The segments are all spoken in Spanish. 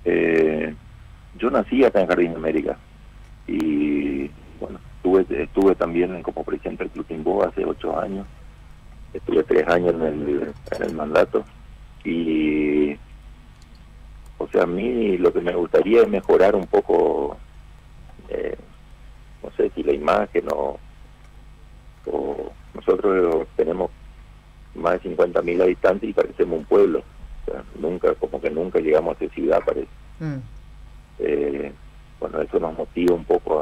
Eh, yo nací acá en Jardín América y bueno, estuve también como presidente del Club Timbó hace 8 años. Estuve 3 años en el mandato y, o sea, a mí lo que me gustaría es mejorar un poco, no sé si la imagen o nosotros tenemos más de 50.000 habitantes y parecemos un pueblo. O sea, como que nunca llegamos a ser ciudad, parece. Bueno, eso nos motiva un poco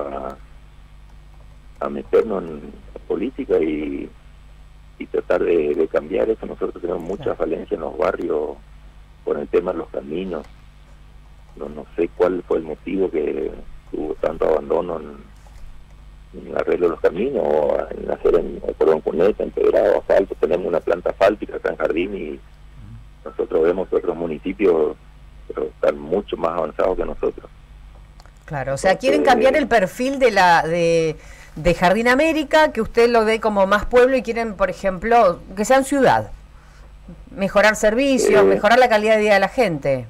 a meternos en política y tratar de cambiar eso. Nosotros tenemos mucha falencia en los barrios con el tema de los caminos. No sé cuál fue el motivo que hubo tanto abandono en el arreglo de los caminos o en hacer cordón cuneta, empedrado, asfalto. Tenemos una planta asfáltica acá en Jardín y nosotros vemos que otros municipios pero están mucho más avanzados que nosotros. Claro, o sea, quieren cambiar el perfil de Jardín América, que usted lo ve como más pueblo, y quieren, por ejemplo, que sean ciudad, mejorar servicios, mejorar la calidad de vida de la gente.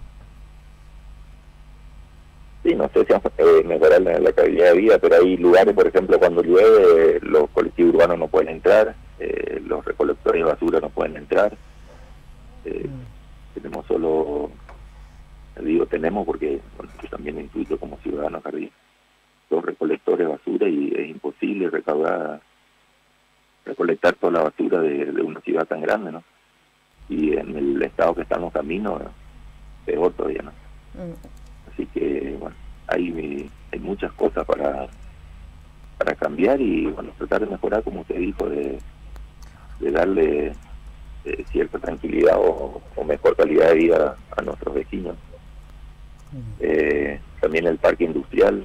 Sí, no sé si mejorar la calidad de vida, pero hay lugares, por ejemplo, cuando llueve, los colectivos urbanos no pueden entrar, los recolectores de basura no pueden entrar. Tenemos solo, tenemos porque bueno, yo también me incluyo como ciudadano Jardín, 2 recolectores de basura y es imposible recolectar toda la basura de una ciudad tan grande, ¿no? Y en el estado que están los caminos, peor todavía, ¿no? Así que, bueno, hay muchas cosas para cambiar y, bueno, tratar de mejorar, como usted dijo, de darle cierta tranquilidad o mejor calidad de vida a nuestros vecinos. También el parque industrial,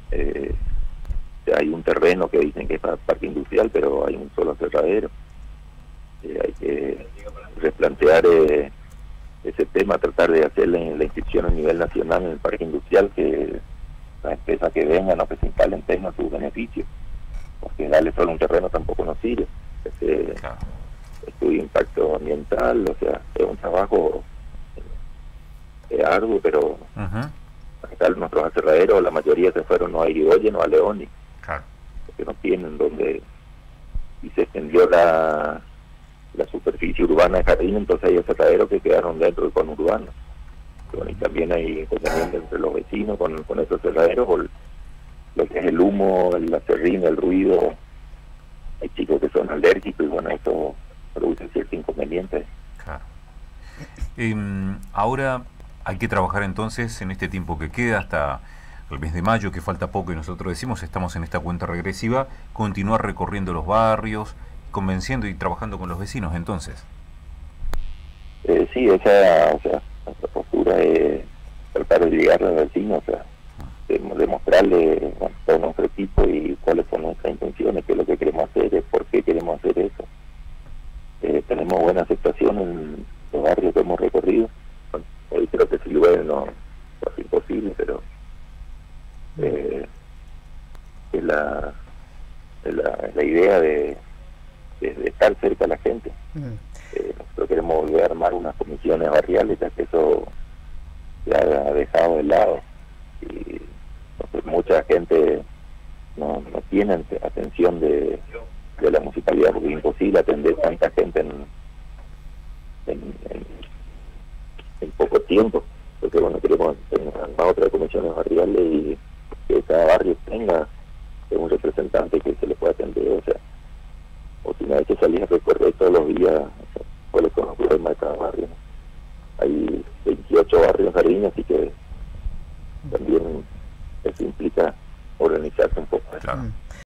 hay un terreno que dicen que es para parque industrial, pero hay un solo aserradero. Hay que replantear ese tema, tratar de hacer la inscripción a nivel nacional en el parque industrial, que las empresas que vengan o que se instalen tengan sus beneficios, porque darle solo un terreno tampoco nos sirve. Estudio impacto ambiental, o sea, es un trabajo arduo, pero acá nuestros aserraderos, la mayoría se fueron a Irigoyen o a León, porque no tienen donde, y se extendió la superficie urbana de Jardín, entonces hay aserraderos que quedaron dentro del conurbano. Bueno, y también hay inconvenientes entre los vecinos con esos aserraderos, por lo que es el humo, el acerrín, el ruido. Hay chicos que son alérgicos y bueno, eso produce ciertos inconvenientes. Claro. Ahora hay que trabajar entonces en este tiempo que queda hasta el mes de mayo, que falta poco, y nosotros decimos, estamos en esta cuenta regresiva, continuar recorriendo los barrios, convenciendo y trabajando con los vecinos, entonces. Sí, nuestra postura es tratar de llegar a los vecinos, o sea, demostrarle todo nuestro equipo y cuáles son nuestras intenciones, qué es lo que queremos hacer, por qué queremos hacer eso. Tenemos buena aceptación en los barrios que hemos recorrido. Bueno, hoy creo que si llueve no es imposible, pero es la idea de estar cerca de la gente. Nosotros queremos volver a armar unas comisiones barriales, ya que eso se ha dejado de lado y mucha gente no tiene atención de la municipalidad, porque es imposible atender tanta gente en poco tiempo. Porque bueno, queremos tener otras comisiones barriales y que cada barrio tenga un representante que se le pueda atender, o si no hay que salir a recorrer todos los días cuáles son los problemas de cada barrio, ¿no? Hay 28 barrios en Jardín, así que también eso implica organizarse un poco. Claro.